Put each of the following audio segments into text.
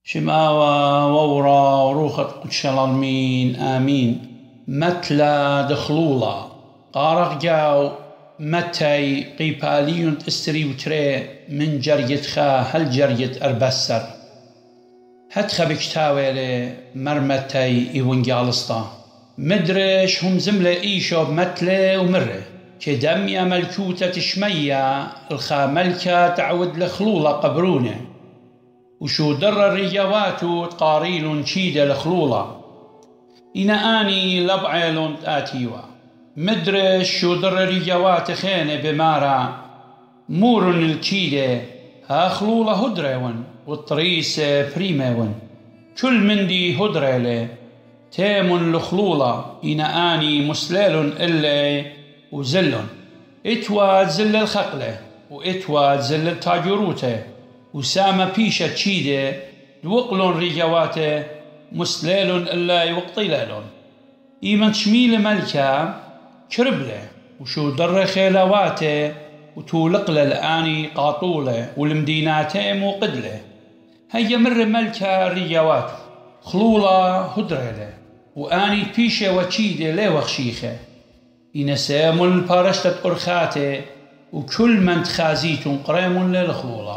شماوة وورا وروخة قدش الالمين آمين متلا دخلولا قارق جاو متي قيباليون استري وتري من جريت خا هل جريت أربسر هتخا بكتاويلي مرمتي إيونجالستا مدرش هم زملة إيشو بمتلة ومرة كدمية ملكوتة شمية الخا ملكة تعود لخلولة قبرونة وشو در الرجواتو تقاريل شيدة لخلولة إنا آني لبعيلون آتيوا مدرش شو در الرجوات خينة بمارا مورن الشيدة ها خلولة هدريون والطريس بريميون كل من دي هدريلي تيم لخلولة إنا آني مسلل إلا وزلن إتوا زل الخقلة وإتوا زل التاجروته وسامة بيشة تشيدة دوقلون رجواته مسلل إلا يوقطيلون إيمان شميل ملكة كربله وشو در خيلواته وتولقله الآني قاطوله والمديناته موقدله هيا مر ملكة رجواته خلولة هدرله وآني بيشة وتشيدة لي وخشيخه ينسام البارشتة أرخاته وكل من تخازيتون قريم للخلولة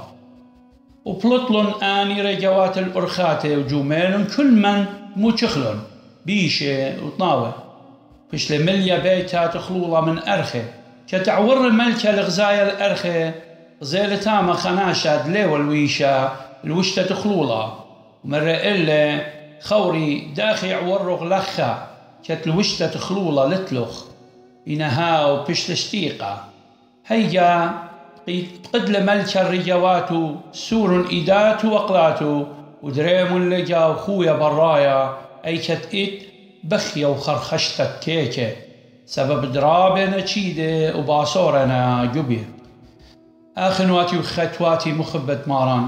وبلطلن آني رجوات الأرخاته وجمال كل من موشخلن بيشة وطناوة فشل مليا بيتات خلولة من أرخه كتعور ملكة لغزايا الأرخه غزالة تامة خناشة دلي والويشة الوشتة خلولة ومرة إلا خوري داخي عورغ لخا كتلوشتة خلولة لتلخ إنهاو بشلشتيقة هيا قدل ملك الرجواتو سور إيداتو وقلاتو ودريم لجا وخويا برايا أي كتئت بخيا وخرخشتك كيكة سبب درابنا تشيدة وباصورنا جبير آخنواتي وختواتي مخبت ماران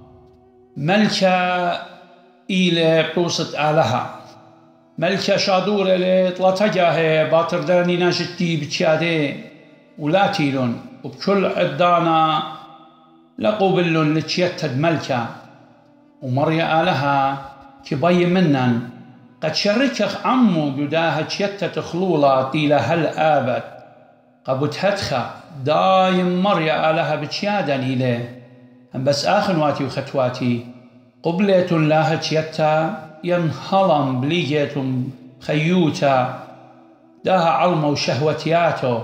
ملكة إلى قوصة آلها ملكة شادورة لطلتجاه باترداني ناشتي بتشاده ولا تيلون وبكل عدانا لقوبلون لتشيتد ملكة ومريا آلها كبي منن قد شركخ عمو جداها تشيتد خلولة طيلة هل آبت قبت هدخة دايم مريا آلها بتشادن إليه هم بس آخنواتي وختواتي قبلة لها تشيتا ينهلم بليجتم خيوتا داها علمو وشهوتياتو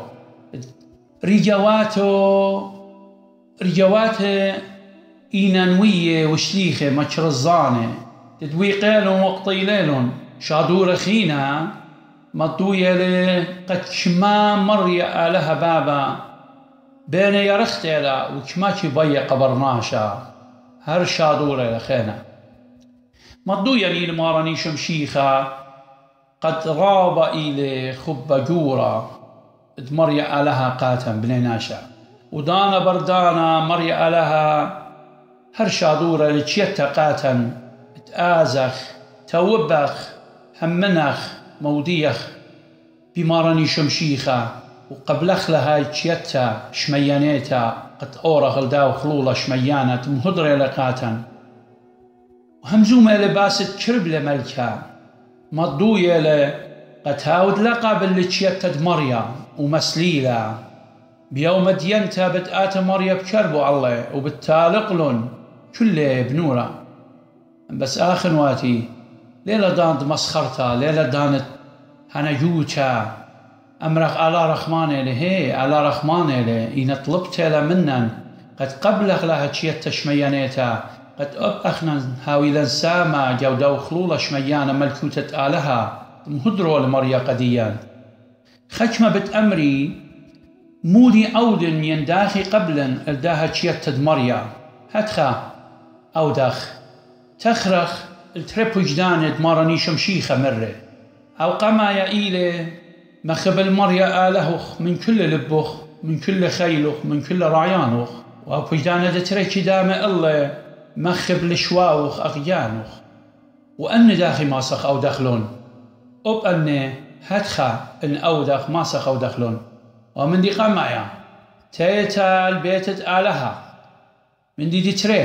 رجواته إينانوية وشليخة مشرزانة تدويقيلون وقطيليلون شادور خينا مطوية لي قد شما مريا آلها بابا بين يرختيلا وكماكي بي قبرناشا هر شادورة لخينا مضويا لي الماراني شمشيخة قد غاب إلي خب جورا مريا آلها قاتم بنيناشا ودانا بردانا مريا آلها هر شادورة لتشيتا قاتم تآزخ توبخ همنخ موديخ بماراني شمشيخة وقبلخ لها تشيتا شميانيتا قد أورا غلداو خلولة شميانة مهدرة لقاتم وهمزومة لباسة كرب لملكة مضوية قد هاود لقب اللي تشيتد مريا ومسليلة بيوم دينتا بتآت مريا بكربو الله وبالتالقلن كله بنورة بس آخنواتي ليلة داند مسخرتا ليلة داند هنجوتا أمرخ على رحمانه لهي على رحمانه له إن طلبت منن قد قبلغ لها تشيت شميانيتا قد أخنا هاويلا ساما جودو خلولة شميانا ملكوتة آلها مهدرو لمريا قديان خشمة بتأمري مودي أودن ينداخي قبلا الداها تشيتد مريا هتخا أودخ تخرخ الترب وجدانت ماراني شمشيخة مرة أو قما يا إيلي مخبل مريا آلهخ من كل لبخ من كل خيلخ من كل رعيانخ وأبوجدانة تريكي دام الله مخب لشواوخ أغيانخ وأن داخي ماسخ أو دخلون أب أن هتخا إن أودخ ماسخ أو دخلون ومن دي قمايا تيتا البيت آلها من دي تري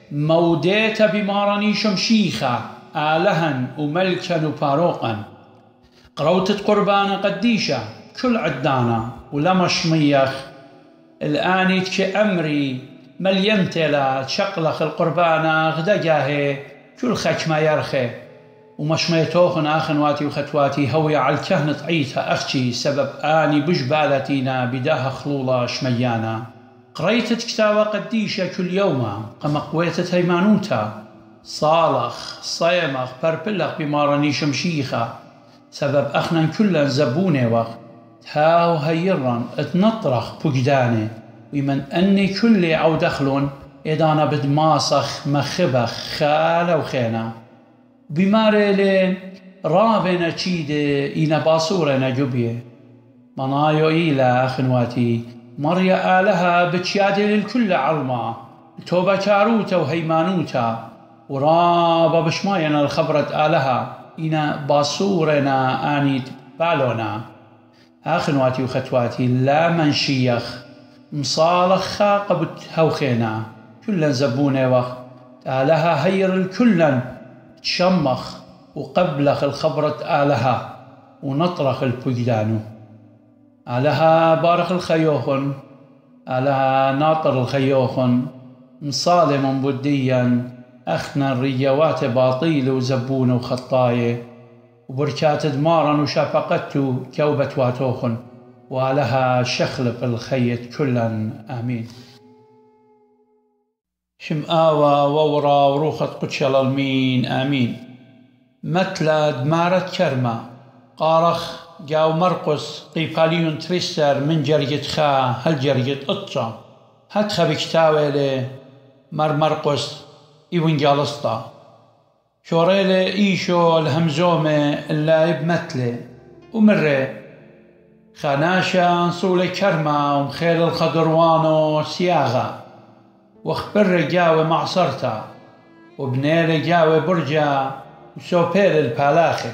موديت بمارني شمشيخة آلها وملكا وباروقا قروتة قربان قديشة كل عدانا ولما شميخ الآن كأمري مليمتلا تشقلخ القربانة غدقاه كل خك ما يرخي ومشميتوخن آخنواتي وختواتي هوي على الكهنة عيتها أختي سبب آني بجبالتينا بداها خلولة شميانا قريتت كتابة قديشة كل يوم قم قويتت هيمانوتا صالخ صيمخ بربلخ بمارني شمشيخة سبب أخنا كلا زبوني وقت هاو هيران اتنطرخ بجداني ومن أني كل عو دخلون إدانا بدماسخ مخبخ خالة وخينا بماري لي رابنا تشيدي إينا باصورنا جبيه منايو إيلا أخنواتي مريا آلها بتشيادي للكل علما توبة كاروتا وهيمانوتا ورابا بشماينا الخبرة آلها إينا باصورنا آنيت بالونا آخنواتي وختواتي لا منشيخ مصالخا قبت هوخينا كلا زبوني وقت آلها هير الكلن تشمخ وقبلخ الخبرة آلها ونطرخ البجدانو آلها بارخ الخيوخن آلها ناطر الخيوخن مصالم بديا أخنا الريوات باطيل وزبون وخطاية وبركات دمارا وشافقته كوبة واتوخن ولها شخلف الخيط كلا آمين شمآوى وورا وروخة قدشل المين آمين متلا دمارة كرمة قارخ جاو مرقس قيباليون تريستر من جرية خا هل جرية قطة هتخا بكتاويلي مرقس إيوين جالستا شوريلي إيشو الهمزومة اللايب متلي ومري خاناشا نصولي كرمة ومخيل الخضروانو سياغة واخبر جاوي معصرتا وبنيلي جاوي برجا وسوبيل البالاخي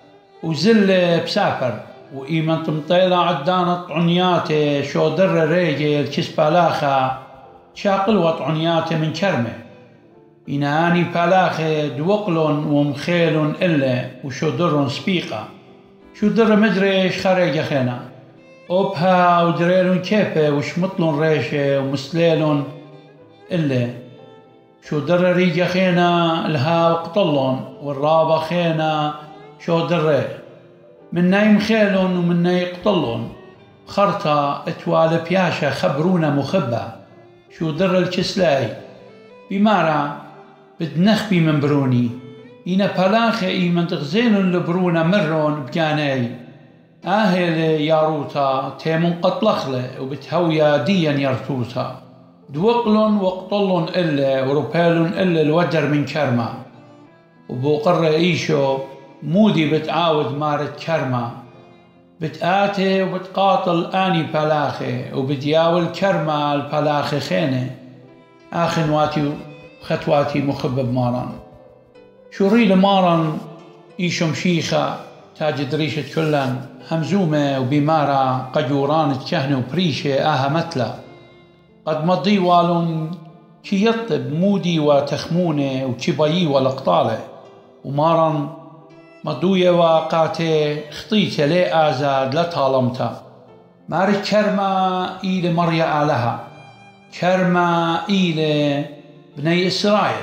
وزل بسافر وإيمن تمطيلة عدانة عنياتي شو در ريجي الكس بالاخا شاقل وطعنياتي من كرمة إناني بالاخي دوقلون ومخيلون إلا وشو درون سبيقة شو در مدريش خارج خينا أبها ودريلون كيبه وشمطلون ريشة ومسليلون إلا شو در ريجا خينا لها وقطلون والرابة خينا شو در من نايم خيلون ومن ناي قطلون خرطة اتوال بياشا خبرونا مخبة شو در الكسلاي بمارا بدنخبي من بروني إنا بالاخي إيمن تغزيلون لبرونا مرون بجاني آهل ياروتا تيمون قطلخله وبتهويا ديا يرتوتا دوقلون وقطلون إلا وروبيلون إلا الودر من كرمة وبوقر إيشو مودي بتعاود مارت كرمة بتآتي وبتقاطل آني بالاخي وبدياول كرمة البالاخي خينه آخنواتي وختواتي مخبب ماران شوري لماران إيشو مشيخة تاج دريشة كلن همزومة وبمارا قجوران تكهنة وبريشة آها متلا قد مضي والون كي يطب مودي وتخمونة وكبايي والأقطالة ومارن مضوية واقاتي خطيتة لي آزاد لطالمتا ماري كرمة إلى مريا آلها كرمة إلى بني إسرائيل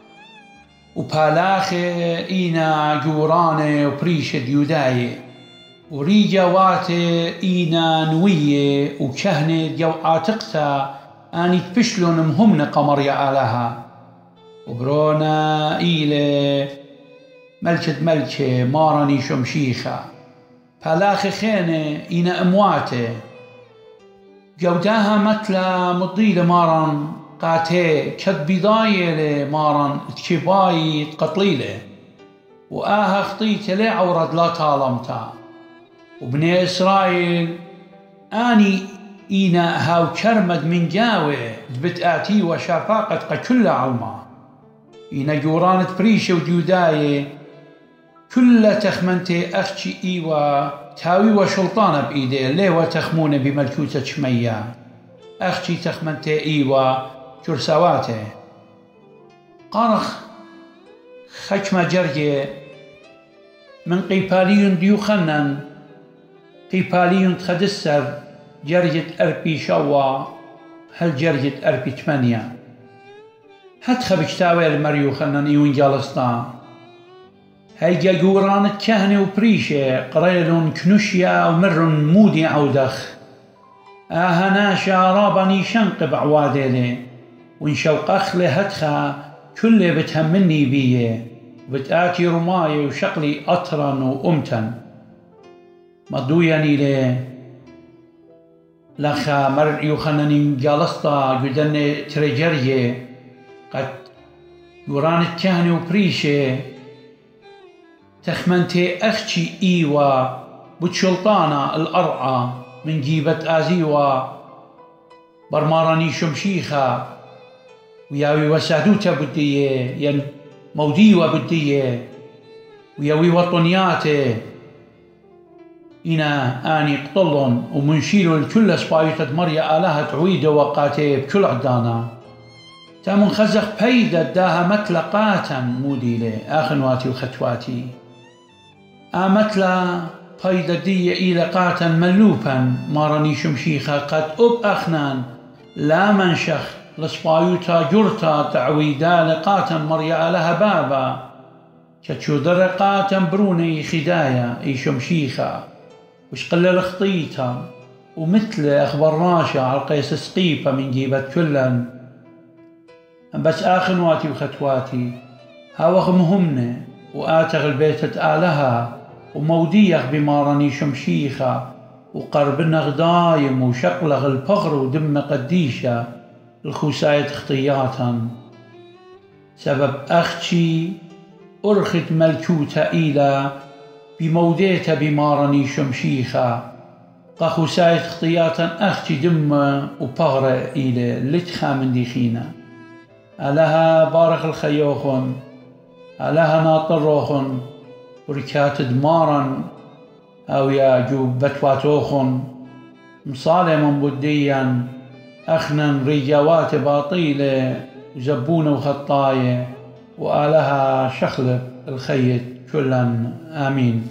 وبالاخي إينا جورانة وبريشة ديوداية وريجا واتي إينا نوية وكهنة جو عاتقتا آني تبشلون مهمنا قمريا آلها وبرونا إيلي ملكة مارني شمشيخة بالاخي خينة إينا أمواتي جوداها متلا مضيلة مارن قاتي كد بضاية مارن تكباي تقتليله وآها خطيتي لي عورد لا طالمتا وبني إسرائيل آني إينا هاو كرمد من جاوي دبتآتي وشافاقة قكل علما إينا جورانة بريشة وديوداية كل تخمنتي أختي إيوا تاوي وشلطانة بإيدي ليه وتخمونة بملكوتة شمية أختي تخمنتي إيوا كرسواته قارخ خشمة جرجي من قيباليون ديوخنن قيباليون تخدسر جرجة أربي شوا هل جرجة أربي 8 هات خبشتاوي المريو خنن إيون جالستا هيجا جوران كهنة وبريشة قريلون كنوشيا ومرن مودي عودخ آهنا شارابني شنقب عوادلي ونشوق أخلي هدخا كل بتهمني بيه وبتآتي رماي وشقلي أطرا وأمتن مضوياني ليه لخا مر يوخنني جالستا جدن تريجريه قد يوران الكهنة وبريشة تخمنتي أختي إيوا بتشلطانة الأرعى من جيبة آزيوا برماراني شمشيخة وياوي وسادوتا بدية ين موديوة بدية وياوي وطنياتي إنا آني قطلن ومنشيلو الكل سبايتة مريا آلها تعويدة وقاتي بكل عدانا تامن خزق بيدة داها متلقاتا مودي لي آخنواتي وختواتي آمتلا بيدة دي إيلقاتا ملوبا مارني شمشيخة قد أب أخنان لا منشخ لسبايوتا جرتا تعويدا لقاتا مريا آلها بابا كتشو درقاتا بروني خدايا اي شمشيخة وش قلل خطيتا ومثل أخبر راشا على القيس سقيفة من جيبة كلن بس آخنواتي وختواتي هاوخ مهمنة وآتغ البيت آلها وموديخ بمارني شمشيخة وقربنا غدايم وشقلغ البغر ودم قديشة الخساية خطياتا سبب أختي أرخت ملكوتة إلى بموديتا بمارني شمشيخة قخساية خطياتا أختي دم وبغر إلى لتخا من ديخينا ألها بارخ الخيوخن ألها ناطروخن وركات دمارا أو يا جوب بتواتوخن مصالم بديا أخنا رجوات باطيلة وزبونة وخطاية وآلها شخلب الخيط كلا آمين.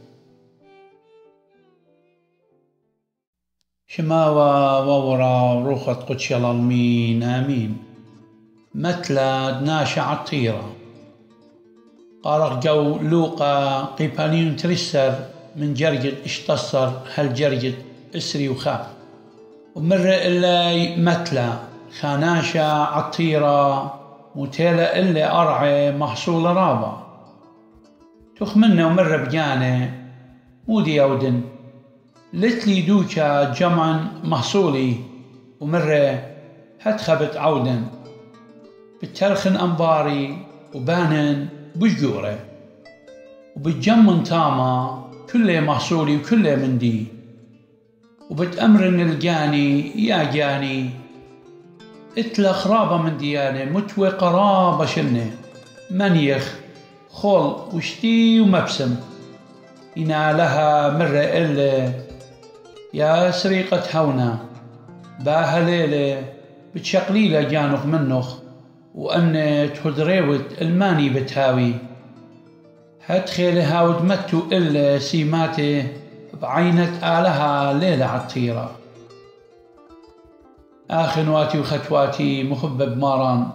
شماوة وورا روخة قدش العالمين آمين. مثل ناشا عطيرة قارق جو لوقا قيبانيون ترسر من جرجد اشتصر هل جرجد اسري وخاف ومر إلا مثل خاناشا عطيرة متيلة إلا أرعي محصول رابا تخمنا ومر بجاني مودي أودن لتلي دوكا جمعا محصولي ومر هتخبت عودن بترخن أنباري وبانن بجورة وبتجمن تاما كله محصولي وكله مندي وبتأمرن الجاني يا جاني اتلا خرابة من ديانة متوى قرابة شنة منيخ خول وشتي ومبسم إنا لها مرة إلا يا سريقة هونا باها ليلة بتشقليلة جانخ منخ وأن تهدريوت الماني بتهاوي هتخيل هاود متو إلا سيماته بعينة آلها ليلة عطيرة آخنواتي وختواتي مخبب ماران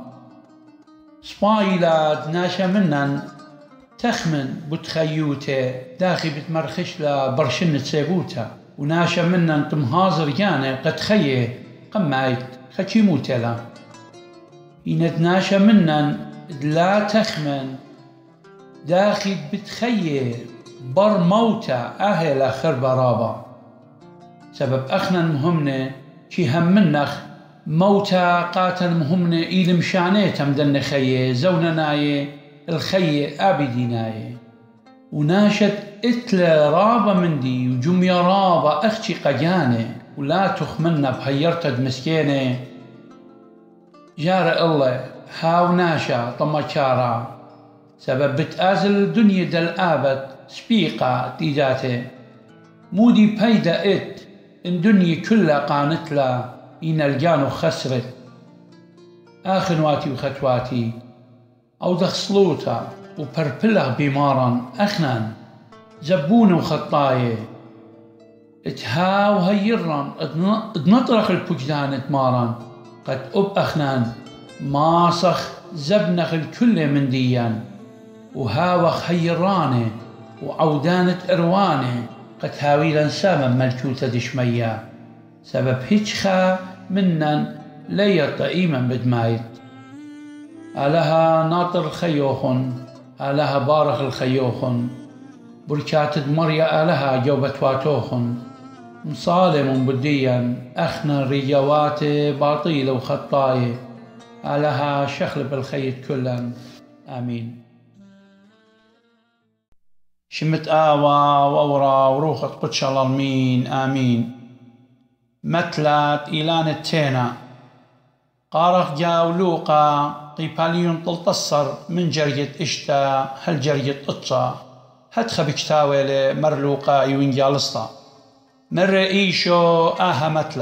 سبايلاد ناشا منن تخمن بتخيوته داخي بتمرخش لا برشنة سيبوتا وناشا منن تمهازر جانا قد خيه قمايت خشي موتلا ينتناشا منن لا تخمن داخل بتخيل بر موتا أهل خرب رابا سبب أخنا مهمنا شي هم منخ موتا قاتل مهمنا إيل مشانيتا مدن خيه زونا نايه الخيه آبدي نايه وناشد اتلا رابا مندي وجميا رابا أختي قجانه ولا تخمنا بهيرتد مسكينه جار الله هاو ناشا طمشارا سبب بتآزل الدنيا دل آبت سبيقا تيجاته مودي بيدا ات ان دنيا كلها قانتلا إن الجانو خسرت آخنواتي وختواتي أو دخصلوتا وبربلغ بمارا أخنان زبون وخطاية اتهاو هيران ادنطرخ البجدان اتماران قد أب أخنان ماسخ زبنخ الكل من ديان وهاوخ هيرانه وعودانة إروانه قد هاويلا ساما ملكوتة دشمية سبب هيتشخا منن ليا طئيما بدمايت ألها ناطر الخيوخن ألها بارخ الخيوخن بركات مريا ألها جوبت واتوخن مصالم بديا أخنا ريوات باطيلة وخطاية ألها شخلب الخيط كلا آمين. شمت آوا وورا وروخة قدش الألمين آمين. متلات إيلان التينا قارخ جاولوقا قيباليون تلتصر من جرية إشتا هل جرية إطشا هدخ بكتاوي مرلوقا يوين جالستا من رئيشو آها متلا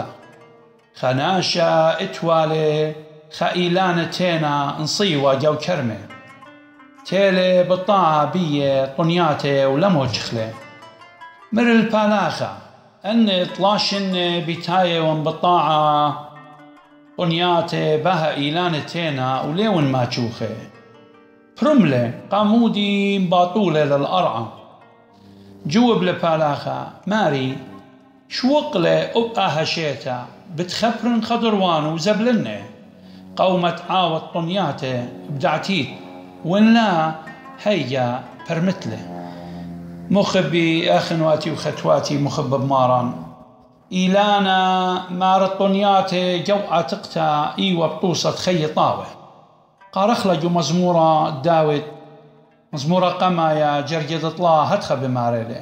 خناشا إتوالي خايلان تينا نصيوة جو كرمه تيلي بطاعة بيه طنياتي ولمو جخله مر البالاخة أن طلاشن بتاية وانبطاعة طنياتي بها إيلان تينا وليون ما تشوخه برملة قامودي مباطولة للأرعى جوب لبالاخة ماري شوقلة أبقى هشيتا بتخبرن خضروان وزبلنه قومت عاوت طنياته بدعتيت وإن لا هيا برمتله مخبي أخنواتي وختواتي مخبب ماران إيلانا مار طنياته جوعة تقتا إيوة بطوسة خي طاوة قارخلج مزمورة داود مزمورة قمايا جرجد الله هدخ بمارله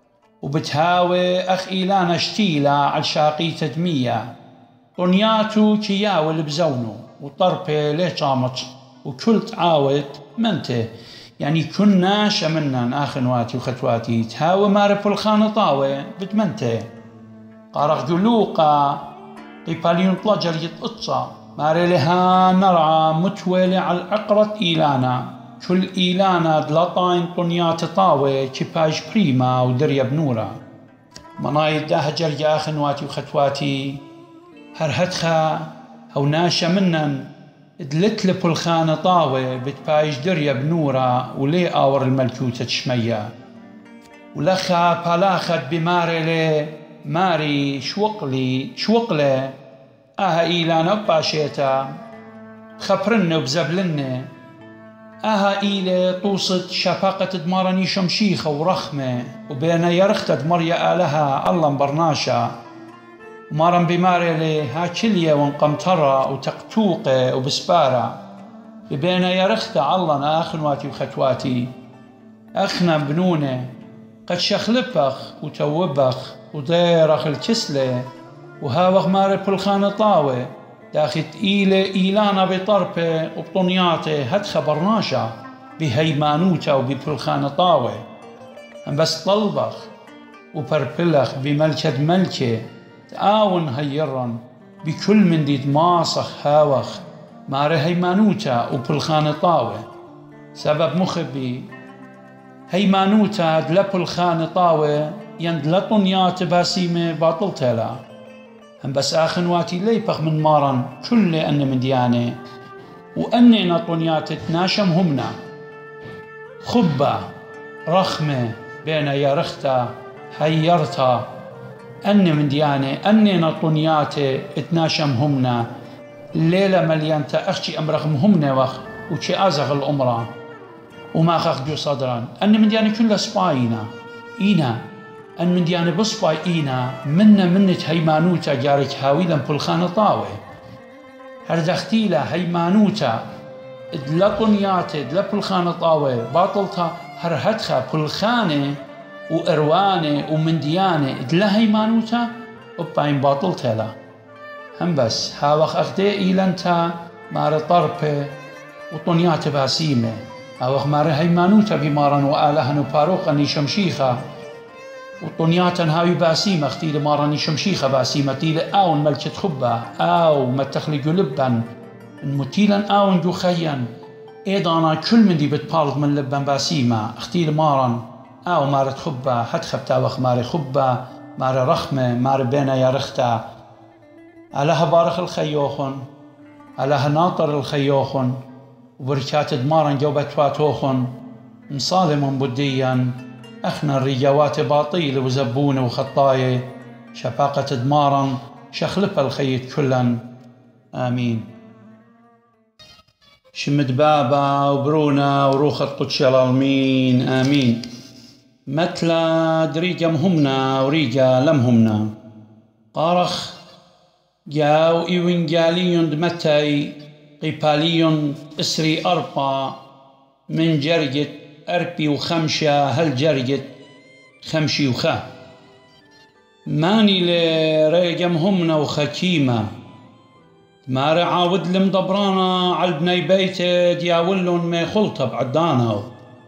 وبتهاوي أخ إيلانا شتيلة عالشاقي تدمية طنياتو كياول بزونو وطربي ليه طامت وكل تعاود منته يعني كنا شمنا آخنواتي وختواتي تهاوي مارب الخانة طاوة بتمنته قارخ جلوقا قيباليون طلجر يتقطع ماري لها نرعى متولي على العقرة إيلانا كل إيلانا دلطاين طنيات طاوة كباج بريما ودريا بنورا مناي داه جرجا آخنواتي وختواتي هرهدخا أو ناشا منن دلت لبلخانة طاوة بتبايش دريا بنورا ولي آور الملكوتة تشمية ولخا بالاخت بماري لي ماري شوقلي آها إيلانا باشيتا خبرن وبزبلن آها إيلي طوصت شفاقة دمارني شمشيخة ورخمة وبينا يرخت دمريا آلها الله مبرناشا ومارن بمارلي هاكلية وانقمطرة وتقتوقة وبسبارة ببينا يرخت الله آخنواتي وختواتي أخنا بنونة قد شخلبخ وتوبخ وضيرخ الكسلة وهاوغ ماري بلخانة طاوة داخت إيلانا بطربة وبطنياته هدخ برناشا بهيمانوتا وببلخانة طاوة بس طلبخ وبربلخ بملكة ملكة تآون هيرن بكل من ديد ماسخ هاوخ ماري هيمانوتا وبلخانة طاوة سبب مخبي هيمانوتا دلبلخانة طاوة يندلطنيات باسيمة باطل تلا هم بس آخنواتي ليبخ من مارن كل أن من ديانة وأني نطنيات تناشم همنا خبة رخمة بين يرختا هيرتا أني من ديانة أني نطنيات تناشم همنا الليلة مليانتا أخشي أمرخم همنا وخ وشي أزغ الأمرا وما خخدو صدرا أني من ديانة كلها سباينا إينا أن من ديانة بصباي إينا منت هيمانوتا جارك هاويلا بلخانة طاوة هردختيلا هيمانوتا دلطنيات دلبلخانة طاوة باطلتا هرهدخا بلخانة وإروانة ومن ديانة دلا هيمانوتا وباين باطلتا لا هم بس هاوخ أخدي إيلانتا مار طربة وطنيات باسيمة هاوخ مار هيمانوتا بمارن وآلهن وباروخني شمشيخة وطنياتن هاوي باسيمة اختيل مارني شمشيخة باسيمة تيل آون ملكة خبة آو ما تخلق لبا متيلا آون جو خيا أيضا كل من دي بتبارض من لبن باسيما اختيل مارن أو مارت خبة حد خبتا وخ ماري خبة ماري رخمة ماري بينا يا رختا علىها بارخ الخيوخن علىها ناطر الخيوخن وبركات دمارن جوبت فاتوخن مصالم بديا أخنا الرجوات باطيل وزبون وخطاية شفاقة دمارا شخلف الخيط كلا آمين. شمد بابا وبرونا وروخة قدش العالمين آمين. متلا دريجا مهمنا وريجا لمهمنا قارخ جاو إيوينجاليون دمتاي قيباليون إسري أربا من جرجت أربي وخمشة هل جرجت خمشي وخا ماني لريجم همنا وخكيمة ما رعاود لمدبرانا على بني بيته دياولون ما خلطة بعدانا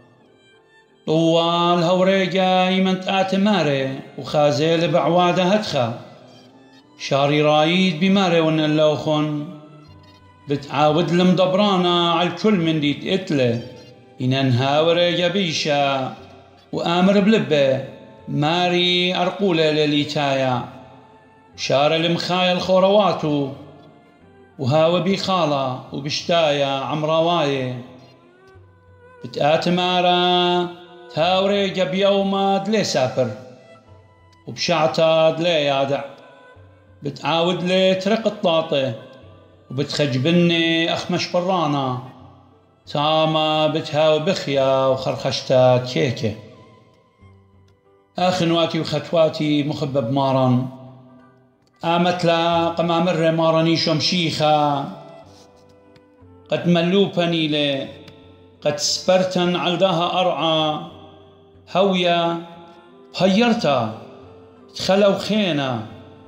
طوال هوريجا يمنت آتماري وخازيل بعواده هدخا شاري رايد بماري ونلوخن بتعاود لمدبرانا على الكل من دي تقتله إنها وريجا بيشا وآمر بلبه ماري أرقولة لليتايا شار المخايا الخورواتو وهاو بيخالة وبشتايا عمرواية بتآتمارا تاوريجا بيوما دلي سافر وبشعتا دلي يادع بتعاود لي ترق الطاطة وبتخجبني أخمش برانا تاما بتهاو بخيا وخرخشتا كيكة آخنواتي وختواتي مخبب مارن آمت لا قمامر مارني شمشيخا قد ملوبني لي قد سبرتن عالداها أرعى هويا هيرتا تخلو خينا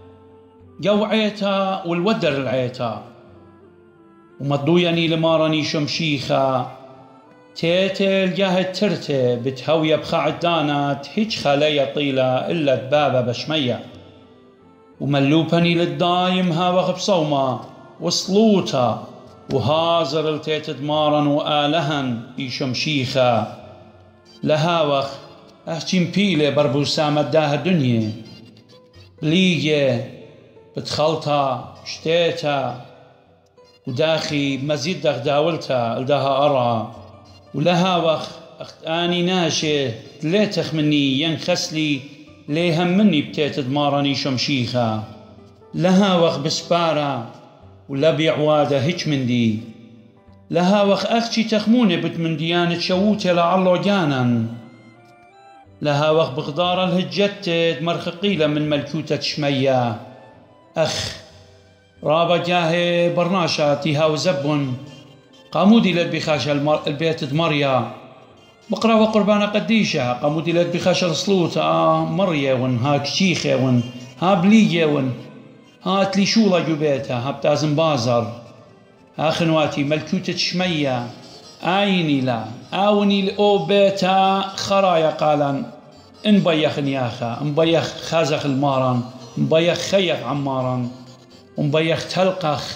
جوعيتا والودر العيتا ومضويني لمارني شمشيخا تيتل جاهد ترتي بتهوية بخعدانات هيج خلية طيلة إلا دبابة بشمية وملوبني للدايم هاوغ بصومة وصلوتا وهازر التيت دمارا وآلهن بشمشيخا لهاوغ أهتم بيلة بربوسامة داها دنيا بليجة بتخلطها شتيتا وداخي مزيد داولتا لداها أرى ولها وخ أخت آني ناشي تليتخ مني ينخسلي ليهم مني بتيت دمارني شمشيخا لها وخ بسبارة ولا بيعوادة هيج من دي لها وخ أختي تخموني بت من ديانة شووتي لعلو جانا لها وخ بغدار الهجت مرخقيلة من ملكوتة شمية أخ رابا جاهي برناشاتي هاو زبن قامودي للبخاش البيت دمريا بقرا وقربانة قديشة قامودي للبخاش الصلوت مريا ون ها كشيخة ون ها بليجة ون ها تليشولة جبيتها ها بتازم بازر ها خنواتي ملكوتة شمية آيني لا آوني لأو بيتا خرايا قالا إن بيخ نياخا إن بيخ خازخ المارن إن بيخ خيخ عمارن ومبيخ تلقخ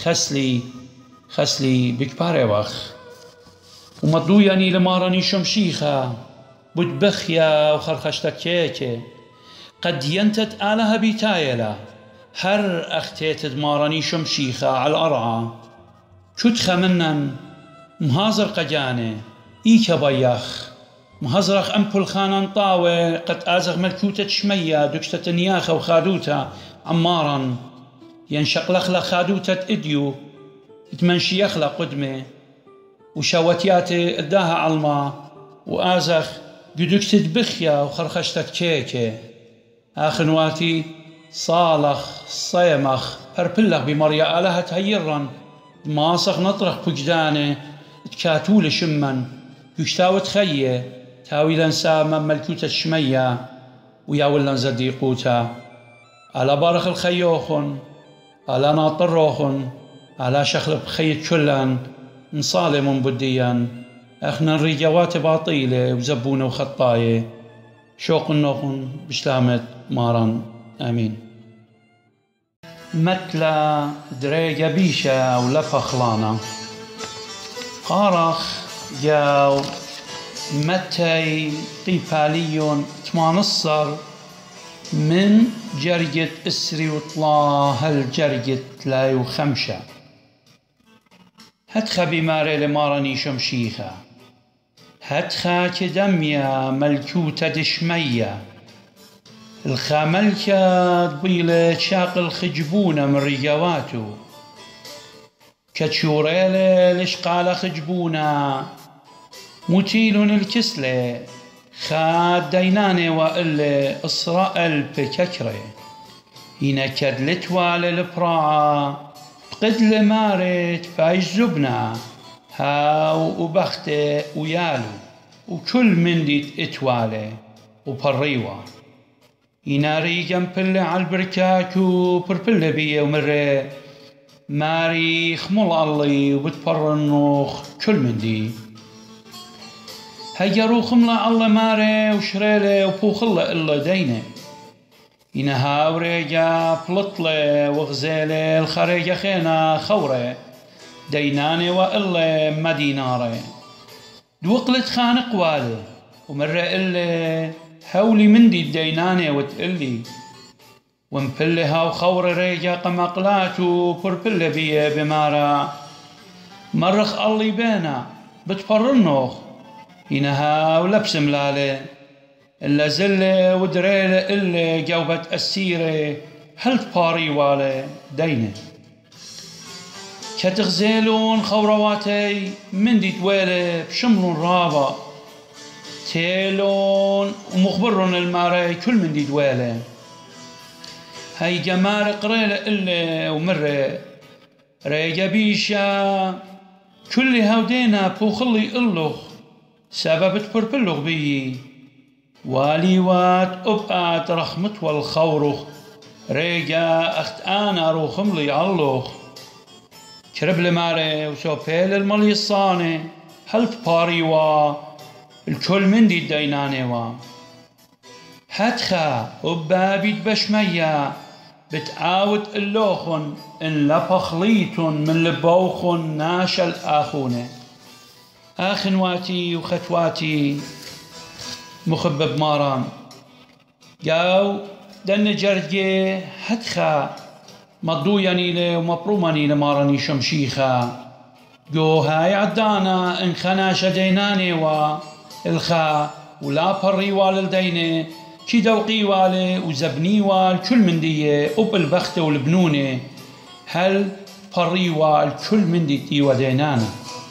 خسلي بكباري وخ ومضوياني لمارني شمشيخة بتبخيا وخرخشتا كيكة قد ينتت آلها بيتايلة هر أختيت دمارني شمشيخة على الأرعى شتخ منن مهازر قجاني إيكا بيخ مهزرخ أمبل خانان طاوة قد آزغ ملكوتة شمية دكشتة نياخة وخادوتا عمارا ينشق لخلا خادوتة إديو تمنشي يخلا قدمه وشاوتياتي اداها علما وآزخ قدكتت بخيا وخرخشتك كيكي آخنواتي صالخ صيمخ هربلغ بمريا آلها تهيرن ماسخ نطرخ بجدانه تكاتول شمن يشتاوت خيه تاوي لنسا من ملكوتة شمية وياولن زديقوتا على بارخ الخيوخن على ناطروخن على شخلب خيط كلن نصالم بديا اخنا الرجوات باطيلة وزبونة وخطاية شوق النوخن بشلامة مارن آمين. متلا دريجة بيشة ولفا خلانا قارخ جاو متي قيبالي تمانصر من جرجة إسري وطلاه الجرجة لا وخمشة هتخا بماري لمارني شمشيخة هتخا كدمية ملكوتة دشمية الخاملكة طبيلة شاق الخجبونة من رجواتو كتشوريلة لشقالة خجبونة متيل الكسلة خاد ديناني وإلا إسرائيل بككرة ينكد لتوالي البراعة بقد لمارت بايش زبنة هاو وبختة ويالو وكل من ديت اتوالي وبالريوة يناري جنبلي عالبركاكو بربلي بيه ومري ماري خمول الله وبتبرنوخ كل من دي هجرو خملا الله ماري وشريلي وبوخلا إلا دينه ينها وريجا بلطلي وغزيلي الخريجة خينا خوري ديناني وإلا مديناري دوقلت خانق والي ومرة إلي هولي مندي الديناني وتقلي ومبلي هاو خور ريجا قمقلاتو بربلي بيه بمارا مرخ الله بينا بتفرنوخ ينها ولبس ملالي إلا زلة ودريلة إلا جوبت أسيرة هل باري والي دينه كتغزيلون خورواتي من دي تويلة بشملون رابا تيلون ومخبرون الماري كل من دي تويلة هاي جمار قريلة إلا ومرة ريجا بيشا كل هودينا بوخلي إلوخ سبب تبربلوغ بيي واليوات أبقات رخمت والخوروخ ريجا أخت أنا روخم لي علوخ كرب لماري وسوبيل المالي الصاني هلف باريوا الكل من دي الدينانيوا هتخا وبابي بشمية بتعاود اللوخن إن لبخليتن من لبوخن ناشل آخونه آخنواتي وختواتي مخبب ماران جاو دن جرجي هتخا مضوياني لي ومبروماني لماراني شمشيخا جو هاي عدانا إن خناش ديناني والخا ولا بري والديني كي دوقي والي وزبني والكل من دي أب البخت والبنوني هل بري والكل من دي ودينانا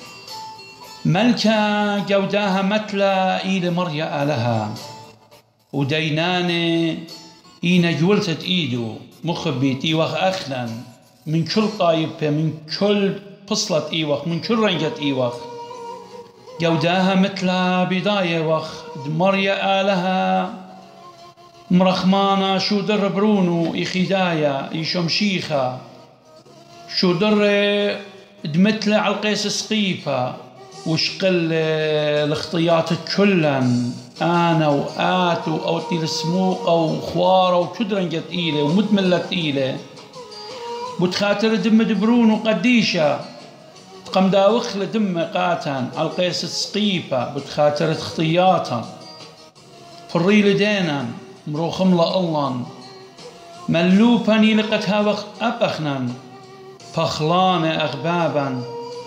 ملكة جوداها متلا إيد مريا آلها وديناني إينا جولتت إيدو مخبيت إيوخ أخلا من كل طايبة من كل بصلة إيوخ من كل رنجة إيوخ جوداها متلا بداية وخ مريا آلها مرخمانا شو در برونو إخدايا إيشمشيخة شو در دمتلا على القيس سقيفة وشقل الاخطيات كلن أنا وآتو أو تيل سموق أو خوارة وكدرنجة إيلة ومدملة إيلة بتخاتر دم دبرون وقديشة تقم داوخل دم قاتن على القيس سقيفة بتخاتر اخطياتا فريل دينا مروخم الله ملوبني لقد هاوخ أبخنا فخلان أغبابا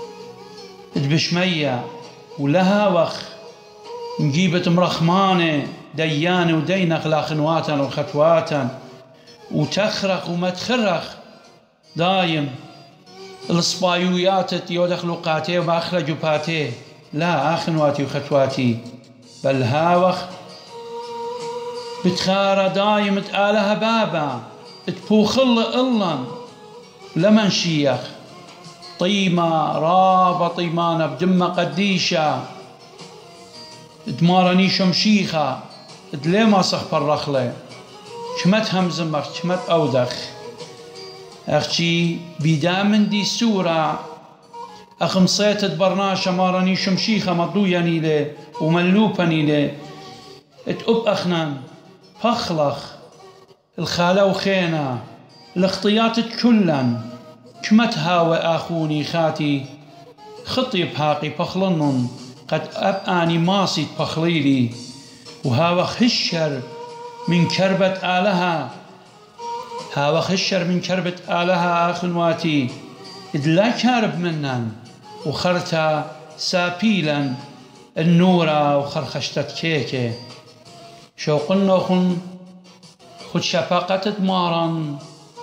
بشمية ولها وخ نجيبت مرخمانة ديانة ودينخ لا خنواتا وختواتا وتخرخ وما تخرخ دايم الصبايويات يودخ لقاتي وما أخرجوا باتي لا آخنواتي وختواتي بل هاوخ بتخارى دايم تآلها بابا تبوخل إلا لمن شيخ طيمة رابة طيمانة بدمة قديشة دمارني شمشيخة دلي ما صخ بالرخلة شمت همزمخ شمت أودخ أختي بدامن دي سورة أخمصيت برناشة مارني شمشيخة مضوياني لي وملوبني لي اتقب أخنان فخلخ الخالة وخينا الاختيات كلن كمت هاوي آخوني خاتي خطي بهاقي بخلنن قد أبآني ماسي بخليلي وهاو خشر من كربة آلها هاو خشر من كربة آلها آخنواتي إذ لا كارب منن وخرتا سابيلا النورة وخرخشتت كيكي شوقنا خن خد شفاقة مارا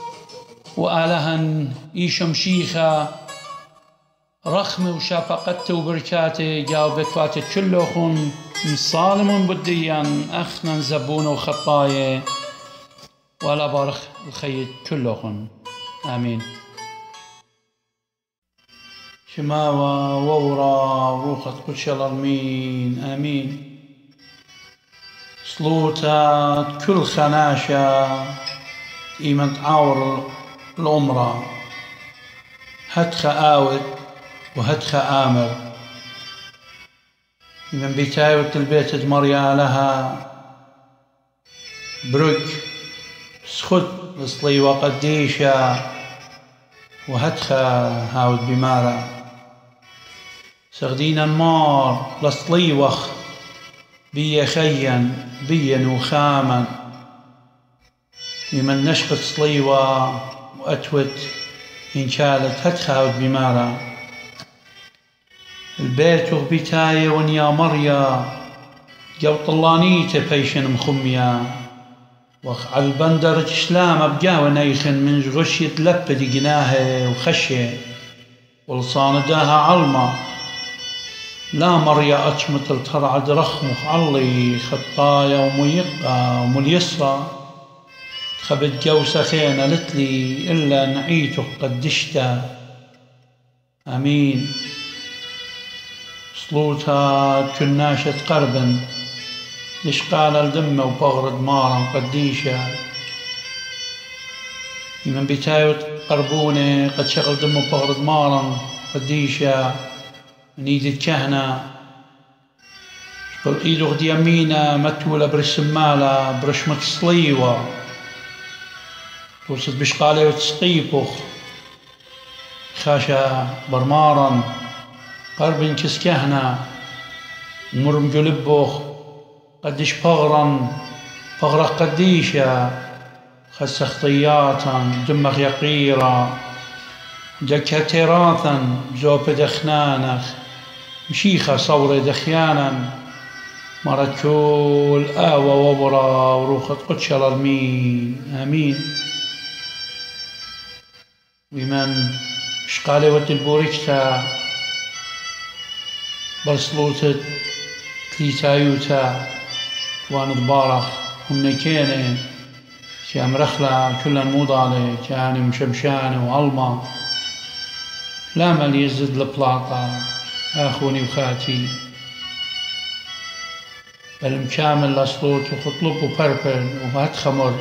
وآلها إيشم شيخة رخمة وشفاقته وبركاته جاوبت فاتت كلهم صالم بديا أخنا زبون وخطايا ولا بارخ الخير كلهم آمين. شماوة وورا روخة كل شلرمين آمين. صلوتات كل خناشة إيمان تعاور الأمرة هتخ آود وهتخ آمر من بيتايوة البيت دمريا لها برك سخد لصلي وقديشة وهتخ هاود بمارة سغدين النار لصلي وخ بي خيا بي نوخاما لمن نشقت صليوة وأتوت إن شالت هتخ هاود بمارة البيت وبيتاية ونيا مريا جو طلانيته بيشن مخميا وخ على البندر شلام أبقى ونيخن من غش يتلبد جناها وخشة ولصان داها علمة لا مريا أتشمت الترعد رخمخ علي خطايا وميقة ومليسرة خبت جوسة خينة لتلي إلا نعيته قدشتا آمين. صلوتها كناشة قربا لشقال الدم وبغرد مارا قديشة من بتايوت قربونة قد شغل دم وبغرد مارا قديشة نيدت كهنة قل إيدو غد يمينة متولة برسمالة برشمك صليوة توصد بشقالة وتسقيبخ خاشا برمارا قرب كس كهنة مرم قلبخ قديش فغرة قديشة خس خطياتا دمخ يقيرا دكها تراثا زوب دخنانخ مشيخة صورة دخيانا مرت كل آوى وبرا وروخة قدش الأرمين آمين. بمن شقالة ودلبوريكتا برصلوتة تليتايوتا وان ضبارخ هم كيني كام رخلة كلن موضالة كاني مشمشانة وعلمة لا مال يزد البلاطة أخوني وخاتي بل مكامل لصلوت وخطلب وبربل وهات خمر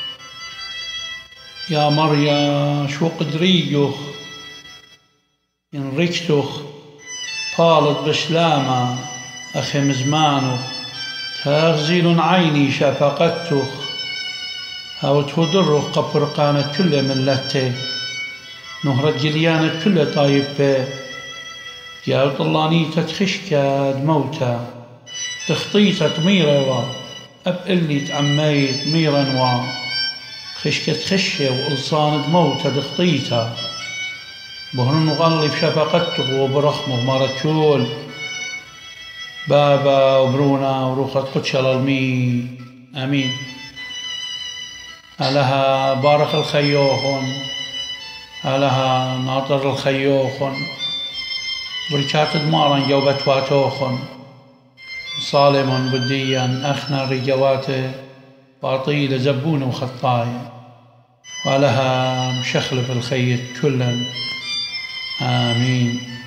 يا مريا شو قدريجوخ ينركتوخ طالت بسلامة أخي مزمانو تغزيل عيني شفقتوخ هاو تودرو قبرقانة كل ملته نهرة جليانة كل طايبة يا طلاني تتخشكا دموتا تخطيتا تميرا أب اللي تعميت ميرا خشكة خشة وإلصان دموتا دخطيتا بهرن وغلب شفقته وبرخمه مرتشول بابا وبرونا وروخة قدش الألمي آمين. ألها بارخ الخيوخن ألها ناطر الخيوخن بركات دمارا جوبت واتوخن صالم بديا أخنا رجواته باطيل زبون وخطاي ولها مشخلف الخير كلا آمين.